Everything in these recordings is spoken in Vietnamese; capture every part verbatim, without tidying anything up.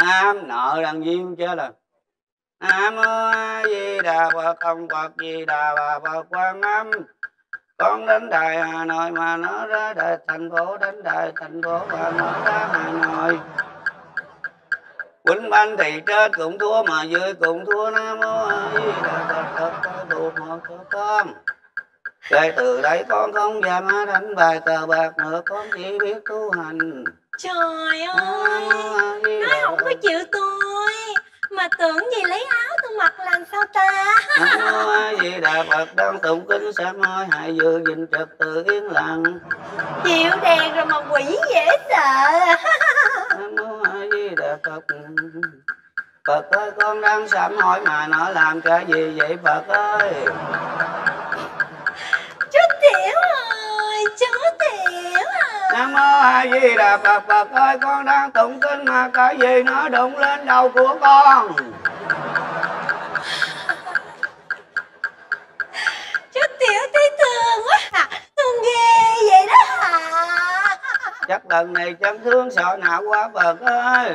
Nam nợ đằng gì chứ là Nam mô A Di Đà Phật, Ông Phật Di Đà Bà Phật Quan Âm. Con đến Đài Hà Nội mà nó ra Đài thành phố, đến Đài thành phố mà nó ra Hà Nội. Quýnh banh thì trên cũng thua mà dưới cũng thua. Nam mô A Di Đà Phật, Phật có buộc một cho con. Kể từ đây con không dám đánh bài cờ bạc nữa, con chỉ biết tu hành. Trời ơi, nói không có chịu tôi mà tưởng gì lấy áo tôi mặc làm sao ta. Nam mô A Di Đà Phật, đang tụng kinh sám hối hãy giữ gìn trật tự yên lặng. Chịu đèn rồi mà quỷ dễ sợ. Nam mô A Di Đà Phật. Phật ơi, con đang sám hối mà nó làm cái gì vậy Phật ơi? Chú Tiểu ơi, chú Tiểu à. Nam mô A Di Đà Phật. Phật ơi, con đang tụng kinh mà cái gì nó đụng lên đầu của con? Chú Tiểu thấy thương quá hả? Thương ghê vậy đó hả? Chắc lần này chân thương sợ não quá Phật ơi.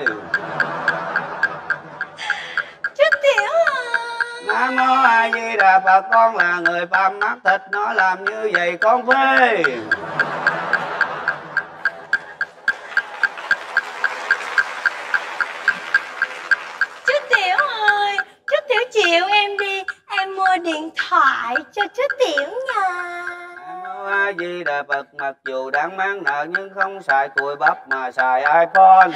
Chú Tiểu ơi. Nam mô A Di Đà Phật, con là người phàm mắt thịt, nó làm như vậy con phê. Chú Tiểu ơi, chú Tiểu chịu em đi, em mua điện thoại cho chú Tiểu nha. Nam mô A Di Đà Phật, mặc dù đang mang nợ nhưng không xài cùi bắp mà xài iPhone.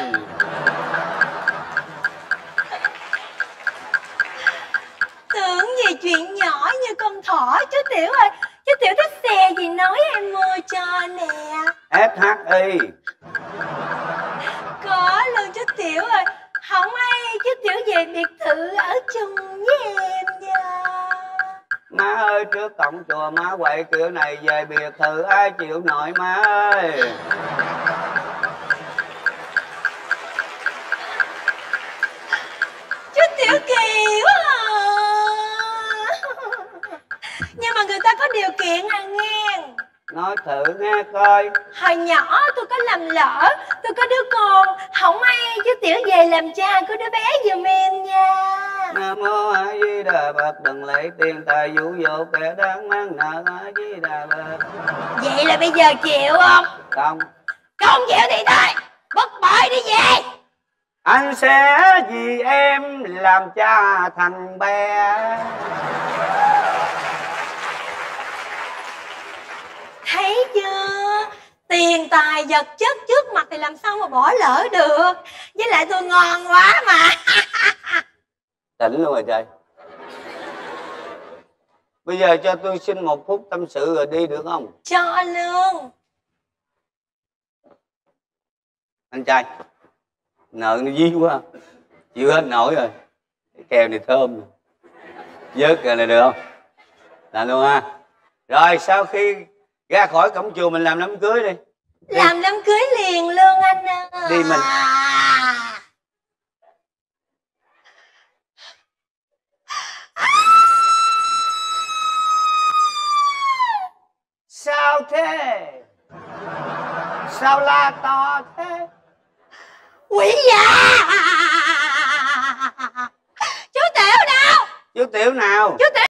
Tưởng gì chuyện nhỏ như con thỏ chú Tiểu ơi. Chú Tiểu thích xe gì nói em mua cho nè. ét hát i. Có luôn chú Tiểu ơi. Không ai chú Tiểu về biệt thự ở chung với em nha. Má ơi, trước cổng chùa má quậy kiểu này về biệt thự ai chịu nổi má ơi. Chú Tiểu kỳ quá à. Nhưng mà người ta có điều kiện à nghe. Nói thử nghe coi. Hồi nhỏ tôi có làm lỡ, tôi có đứa con, không ai chú Tiểu về làm cha của đứa bé giùm em nha. Nam mô A Di Đà Phật, đừng lấy tiền tài dụ dỗ kẻ đáng mang nợ. A Di Đà Phật. Vậy là bây giờ chịu không? Không. Không chịu thì thôi, bất bội đi về. Anh sẽ vì em làm cha thằng bé. Thấy chưa? Tiền tài vật chất trước mặt thì làm sao mà bỏ lỡ được. Với lại tôi ngon quá mà. Tỉnh luôn rồi trời. Bây giờ cho tôi xin một phút tâm sự rồi đi được không? Cho luôn. Anh trai, nợ nó dí quá, chịu hết nổi rồi. Cái kèo này thơm, vớt kèo này được không? Làm luôn ha. Rồi sau khi ra khỏi cổng chùa mình làm đám cưới đi. đi. Làm đám cưới liền luôn anh ơi. Đi mình. Sao thế? Sao la to thế? Quỷ già. Chú Tiểu đâu? Chú Tiểu nào? Chú Tiểu